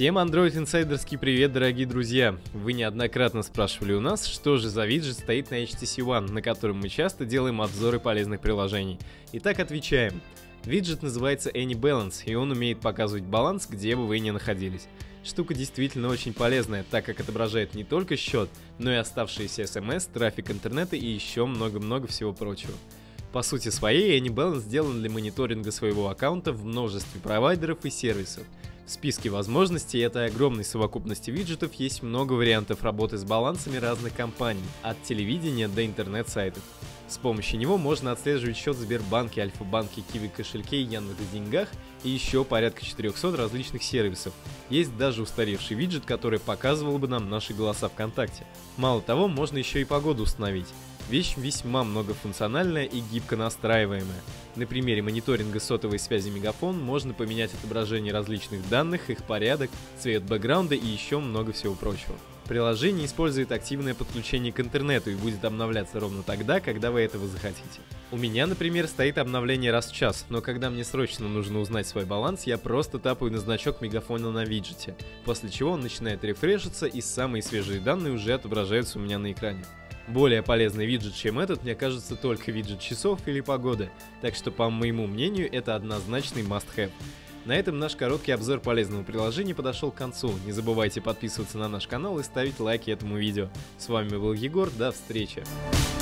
Всем Android инсайдерский привет, дорогие друзья! Вы неоднократно спрашивали у нас, что же за виджет стоит на HTC One, на котором мы часто делаем обзоры полезных приложений. Итак, отвечаем. Виджет называется AnyBalance, и он умеет показывать баланс, где бы вы ни находились. Штука действительно очень полезная, так как отображает не только счет, но и оставшиеся смс, трафик интернета и еще много-много всего прочего. По сути своей, AnyBalance сделан для мониторинга своего аккаунта в множестве провайдеров и сервисов. В списке возможностей этой огромной совокупности виджетов есть много вариантов работы с балансами разных компаний, от телевидения до интернет-сайтов. С помощью него можно отслеживать счет в Сбербанке, Альфа-банке, Киви кошельке, Яндекс.Деньгах и еще порядка 400 различных сервисов. Есть даже устаревший виджет, который показывал бы нам наши голоса ВКонтакте. Мало того, можно еще и погоду установить. Вещь весьма многофункциональная и гибко настраиваемая. На примере мониторинга сотовой связи Мегафон можно поменять отображение различных данных, их порядок, цвет бэкграунда и еще много всего прочего. Приложение использует активное подключение к интернету и будет обновляться ровно тогда, когда вы этого захотите. У меня, например, стоит обновление раз в час, но когда мне срочно нужно узнать свой баланс, я просто тапаю на значок Мегафона на виджете, после чего он начинает рефрешиться и самые свежие данные уже отображаются у меня на экране. Более полезный виджет, чем этот, мне кажется, только виджет часов или погоды, так что, по моему мнению, это однозначный must-have. На этом наш короткий обзор полезного приложения подошел к концу. Не забывайте подписываться на наш канал и ставить лайки этому видео. С вами был Егор, до встречи!